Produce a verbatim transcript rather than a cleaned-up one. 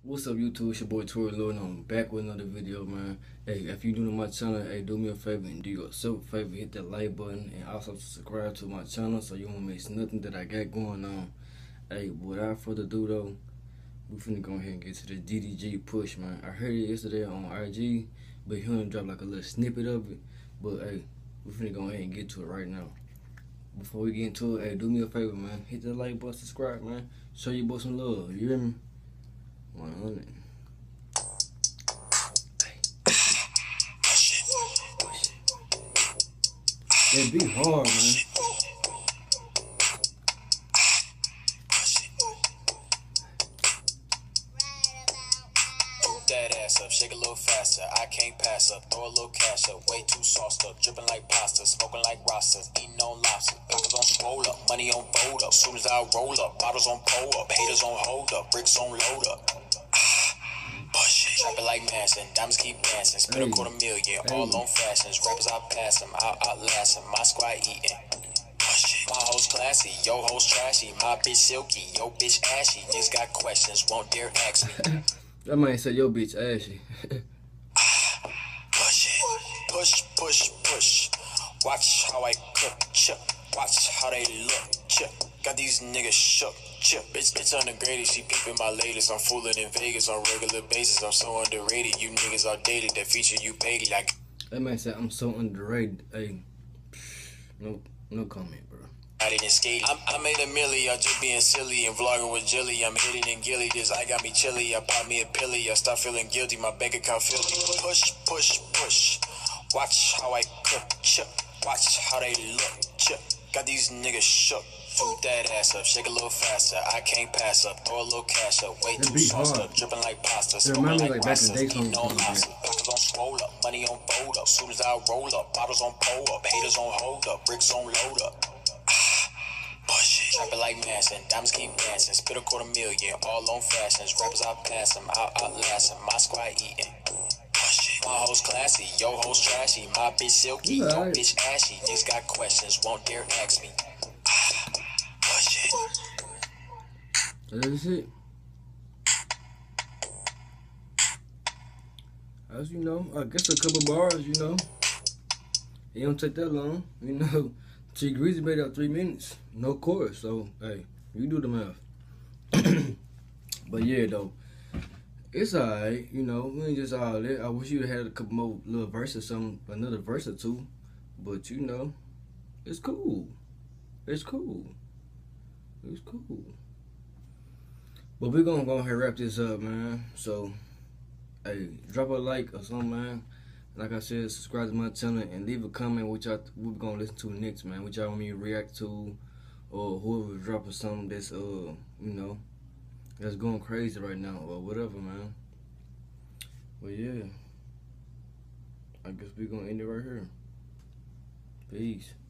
What's up, YouTube? It's your boy Tori Lord, and I'm back with another video, man. Hey, if you're new to my channel, hey, do me a favor and do yourself a favor, hit that like button, and also subscribe to my channel so you won't miss nothing that I got going on. Hey, without further ado, though, we finna go ahead and get to the D D G Push, man. I heard it yesterday on I G, but he only dropped like a little snippet of it. But hey, we finna go ahead and get to it right now. Before we get into it, hey, do me a favor, man. Hit that like button, subscribe, man. Show your boy some love. You hear me? one hundred. That be hard, man. That ass up, shake a little faster. I can't pass up, throw a little cash up. Way too sauced up, dripping like pasta, smoking like Rastas, eating on lobster. Pockets on swole up, money on fold up. Soon as I roll up, bottles on pull up, haters on hold up, bricks on load up. Trapping like Manson, diamonds keep dancing. Spend a quarter million, all on fashions. Rappers I pass them, I outlast them. My squad eating. My hoes classy, yo hoes trashy. My bitch silky, yo bitch ashy. Niggas got questions, won't dare ask me. That man said yo bitch ashy. Push it, push, push, push. Watch how I cook, chip. Watch how they look, chip. Got these niggas shook, chip. Bitch, bitch undegraded, she peeping my latest. I'm fooling in Vegas on regular basis. I'm so underrated, you niggas are dated. That feature you paid like. That man said I'm so underrated. Hey, no, no comment, bro. I didn't skate. I'm, I made a milli, I'm just being silly and vlogging with Jilly. I'm hitting and gilly, this I got me chilly. I bought me a pilly, I start feeling guilty. My bank account filthy. Push, push, push. Watch how I cook, chip. Watch how they look, chip. Got these niggas shook. Food that ass up, shake a little faster. I can't pass up, throw a little cash up. Way too sauced up, dripping like pasta, smoking like Rastas, eating on lobster. Pockets on swole up, money on fold up. Soon as I roll up, bottles on pull up, haters on hold up, bricks on load up. Push it, trapping like Manson, diamonds keep dancing. Spit a quarter million, all on fashions. Rappers I pass them, I outlast them. My squad eating. My hoes classy, yo hoes trashy. My bitch silky, yo right. bitch ashy. Niggas got questions, won't dare ask me. Push it. That's it. As you know, I guess a couple bars, you know. It don't take that long, you know. T Greasy made out three minutes, no chorus, so hey, you do the math. But yeah, though, it's alright, you know. We ain't just all that. I wish you had a couple more little verses, some another verse or two, but you know, it's cool. It's cool. It's cool. But we're gonna go ahead and wrap this up, man. So, hey, drop a like or something, man. Like I said, subscribe to my channel and leave a comment what y'all we're gonna listen to next, man. What y'all want me to react to, or whoever dropping something that's uh, you know, that's going crazy right now or whatever, man. But yeah, I guess we're gonna end it right here. Peace.